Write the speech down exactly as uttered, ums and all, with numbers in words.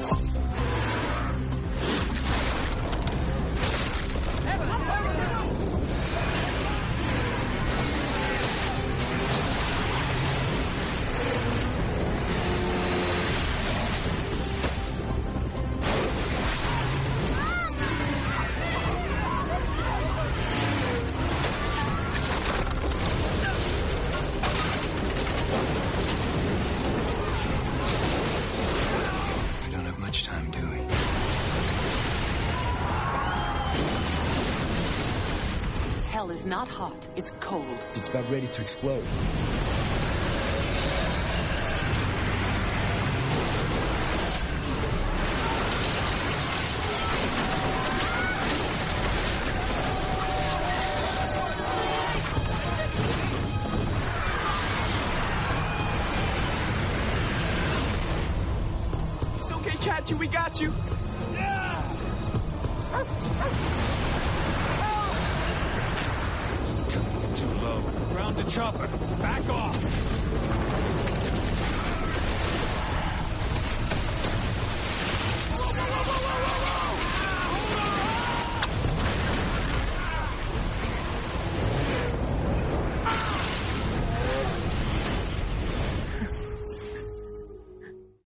Time, do we? Hell is not hot, it's cold. It's about ready to explode. Got you, we got you. Yeah. It's coming in too low. Ground to chopper. Back off.